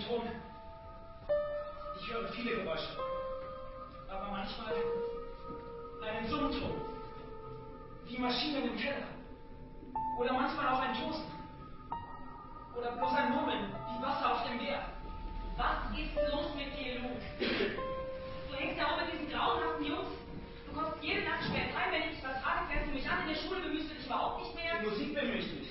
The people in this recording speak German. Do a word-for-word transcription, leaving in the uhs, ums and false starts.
Ton. Ich höre viele Geräusche. Aber manchmal einen Summton. Wie Maschinen im Keller. Oder manchmal auch ein Tosen. Oder bloß ein Murmeln, wie Wasser auf dem Meer. Was ist los mit dir, Luke? Du hängst ja auch mit diesen grauenhaften Jungs. Du kommst jede Nacht spät heim, wenn ich dich was frage, fährst du mich an in der Schule, bemühst du dich überhaupt nicht mehr. Die Musik bemüht mich.